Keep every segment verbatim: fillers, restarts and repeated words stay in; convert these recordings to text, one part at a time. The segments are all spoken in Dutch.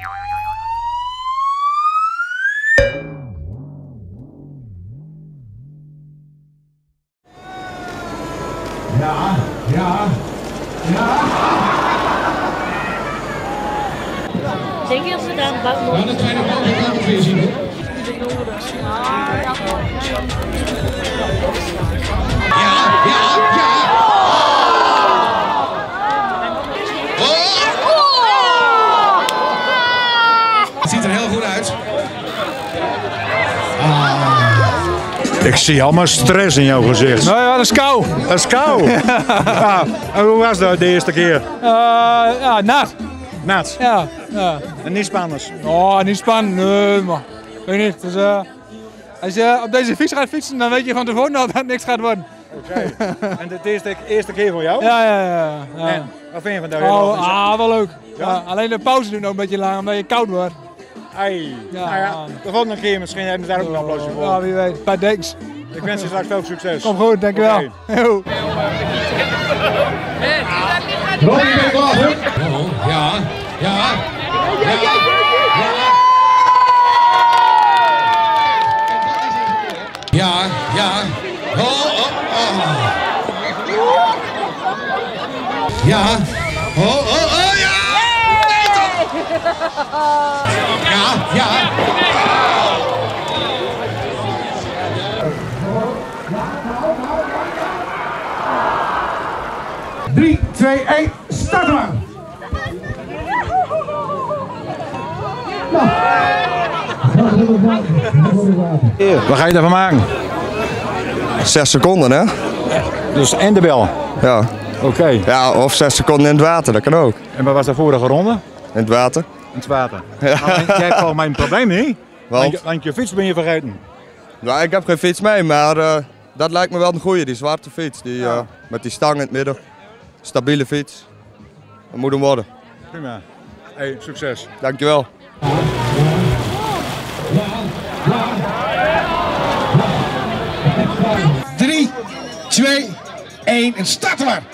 Ja, ja, ja. Zeker als we daar een bak mogen. Dan de tweede bal gaan we weer zien hoor. Ja, ja, ja. Het ziet er heel goed uit. Ik zie allemaal stress in jouw gezicht. Nou ja, dat is kou. Dat is kou. Ja. En hoe was dat de eerste keer? Uh, ja, nat. Nat? Ja, ja. En niet spannend? Oh, niet spannend. Nee, maar weet je niet. Dus, uh, als je op deze fiets gaat fietsen, dan weet je van tevoren dat het niks gaat worden. Oké. Okay. En dit is de eerste keer voor jou? Ja, ja, ja. ja. En wat vind je van dat? Oh, ah, wel leuk. Ja? Ja, alleen de pauze doet nog een beetje lang, omdat je koud wordt. Ai. Ja, nou ja, de volgende keer misschien hebben ze daar ook een applausje voor. Ja, wie weet. Bij Dex. Ik wens je straks veel succes. Kom goed, dankjewel. Okay. Robin, ben je klaar hoor? Ja, ja. Ja, ja, ja. Ja, oh, oh, oh. Ja, oh, oh, oh, ja. Nee toch? Ja, ja. drie, twee, één, start maar! Wat ga je daarvan maken? Zes seconden, hè? Dus en de bel? Ja. Oké. Okay. Ja, of zes seconden in het water, dat kan ook. En wat was de vorige ronde? In het water. In het water. Ja. Maar jij hebt volgens mij een probleem niet? Want? Want je, want je fiets ben je vergeten. Ja, ik heb geen fiets mee, maar uh, dat lijkt me wel een goeie, die zwarte fiets. Die, ja. uh, met die stang in het midden. Stabiele fiets. Dat moet hem worden. Prima. Hey, succes. Dankjewel. drie, twee, één en start maar!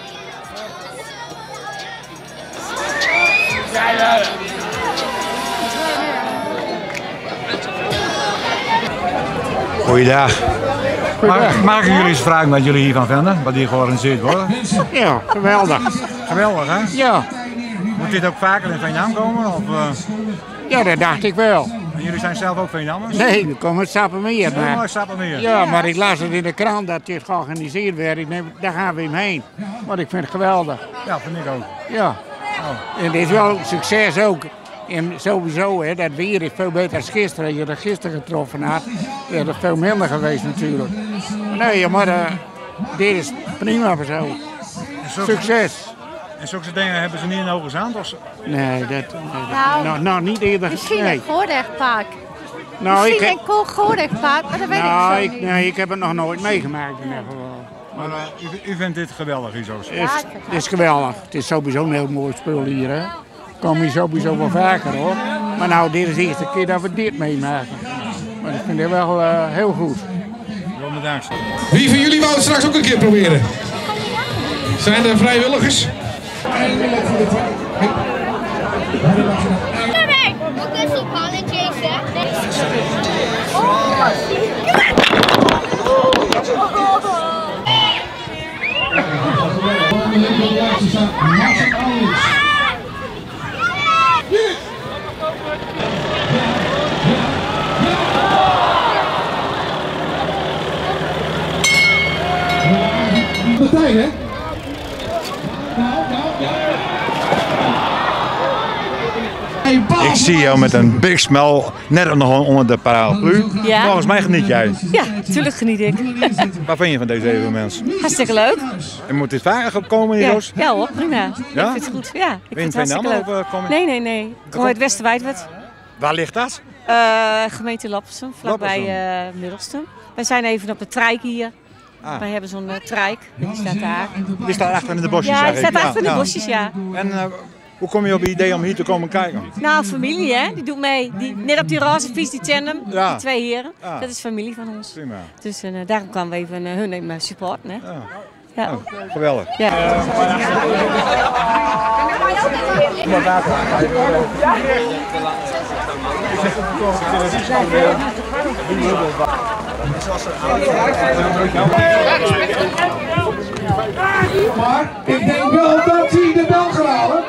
Goeiedag. Mag, mag ik jullie eens vragen wat jullie hiervan vinden? Wat hier georganiseerd wordt? Ja, geweldig. Geweldig, hè? Ja. Moet dit ook vaker in Veendam komen? Of, uh... Ja, dat dacht ik wel. En jullie zijn zelf ook Veendammers? Nee, we komen uit Sappemeer. Maar... Ja, Sappemeer. Ja, maar ik las het in de krant dat dit georganiseerd werd. Ik neem, daar gaan we hem heen. Want ik vind het geweldig. Ja, vind ik ook. Ja. Oh. En het is wel succes ook. En sowieso, hè, dat weer is veel beter als gisteren. Als je er gisteren getroffen had, is het veel minder geweest natuurlijk. Nee, maar uh, dit is prima voor zo. Succes. En zulke dingen hebben ze niet in Hoge Zand? Of... Nee, dat, nee, dat nou, nou, nou niet eerder. Misschien nee. een Goordegpark. Nou, misschien ik een cool Goordegpark, maar dat weet nou, ik zo ik, nee, ik heb het nog nooit meegemaakt in ieder geval. Maar uh, u, u vindt dit geweldig hier zo? Het is, het is geweldig. Het is sowieso een heel mooi spul hier. Hè. Kom je sowieso wel vaker hoor. Maar nou, dit is de eerste keer dat we dit meemaken. Maar ik vind het wel uh, heel goed. Wel bedankt. Wie van jullie wou het straks ook een keer proberen? Zijn er vrijwilligers? Nee, nee. Ook is op balletjes, hè? Meteen, hè? Nou, nou, ja. Ik zie jou met een big smile, net nog onder de paraplu. Ja. Volgens mij geniet jij. Ja, natuurlijk geniet ik. Wat vind je van deze evenement? Hartstikke leuk. En moet dit vaker komen hier, Ja, Roos? ja hoor, prima. Ja? Ik vind het goed. Ja, ik vind het hartstikke Veendam, leuk. of, uh, kom je... Nee, nee, nee. Ik kom uit Westerwijdwerd. Waar ligt dat? Uh, gemeente Loppersum, vlakbij uh, Middelstum. Wij zijn even op de trijk hier. Ah. Wij hebben zo'n uh, trijk, die staat daar. Die staat achter in de bosjes, Ja, zeg die staat ik. achter in ja, de ja. bosjes, ja. En uh, hoe kom je op het idee om hier te komen kijken? Nou, familie hè, die doet mee. Die, net op die roze fiets, die tandem, Ja. die twee heren. Ah. Dat is familie van ons. Prima. Dus uh, daarom kwamen we even uh, hun even supporten. Hè. Ja. Ja. Oh, geweldig. Ja. Maar ik denk wel dat hij de bel gaat halen.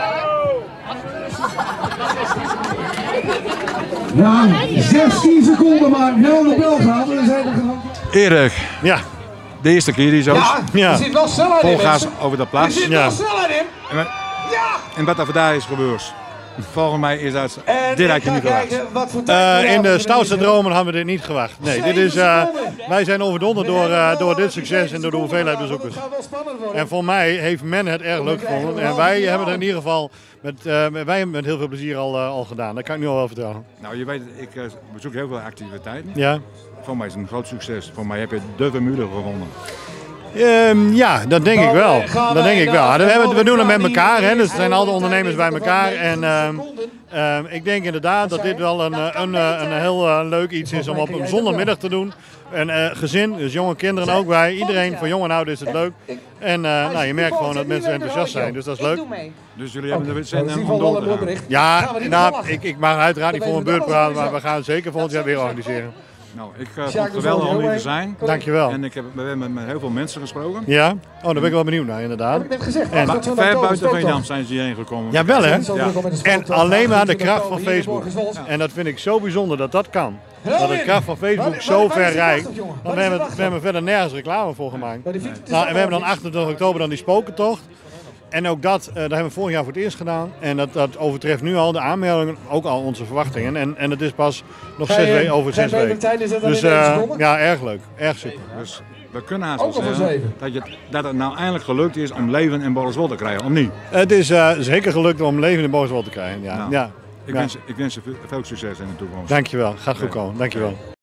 Ja, zestien seconden maar wel de bel gaat. Dan zijn we gewoon. Erik, Ja, de eerste keer die zo Ja, Ja. er zit wel snelheid in. vol gas mensen. over de Er plas. zit Ja. wel snelheid in. En, en wat er vandaag is gebeurd, volgens mij is dat En dit had ik je ga niet verwacht. kijken wat voor Eh, tijd we in de hebben. stoutste dromen hadden we dit niet gewacht. Nee, dit is, eh, wij zijn overdonderd door, eh, door dit succes en door de hoeveelheid bezoekers. Het gaat wel spannend worden. En voor mij heeft men het erg leuk gevonden. En wij hebben het in ieder geval met, uh, wij hebben het met heel veel plezier al, uh, al gedaan. Dat kan ik nu al wel vertellen. Nou, je weet, ik uh, bezoek heel veel activiteiten. Ja. Voor mij is het een groot succes. Voor mij heb je de Vermude gewonnen. Um, ja, dat denk ik wel. Dat denk ik wel. We, hebben, we doen het met elkaar, hè, dus er zijn al de ondernemers bij elkaar. En um, um, ik denk inderdaad dat dit wel een, een, een, een heel uh, leuk iets is om op een zondagmiddag te doen. Een uh, gezin, dus jonge kinderen ook bij. Iedereen, voor jong en oud is het leuk. En uh, nou, je merkt gewoon dat mensen enthousiast zijn, dus dat is leuk. Dus jullie hebben de zin om door te gaan. Ja, nou, ik, ik mag uiteraard niet voor mijn beurt praten, maar we gaan het zeker volgend jaar weer organiseren. Nou, ik uh, vond het geweldig om hier te zijn. Dankjewel. En ik heb we hebben met heel veel mensen gesproken. Ja? Oh, daar ben ik wel benieuwd naar, inderdaad. En Maar ver buiten Veendam zijn ze hierheen gekomen. Ja, wel hè? Ja. En alleen maar de kracht van Facebook. En dat vind ik zo bijzonder dat dat kan. Dat de kracht van Facebook zo ver reikt. Want we hebben, we hebben verder nergens reclame voor gemaakt. Nou, en we hebben dan achtentwintig oktober dan die spokentocht. En ook dat, uh, dat hebben we vorig jaar voor het eerst gedaan. En dat, dat overtreft nu al de aanmeldingen, ook al onze verwachtingen. En, en het is pas nog zes weken, over zes weken. Dus uh, ja, erg leuk. Erg super. Dus we kunnen haast wel zeggen dat, je, dat het nou eindelijk gelukt is om leven in Borreswold te krijgen, of niet? Het is uh, zeker gelukt om leven in Borreswold te krijgen. Ja. Nou, Ja. Ik, Ja. wens, ik wens je veel succes in de toekomst. Dankjewel, gaat goed komen. Dankjewel.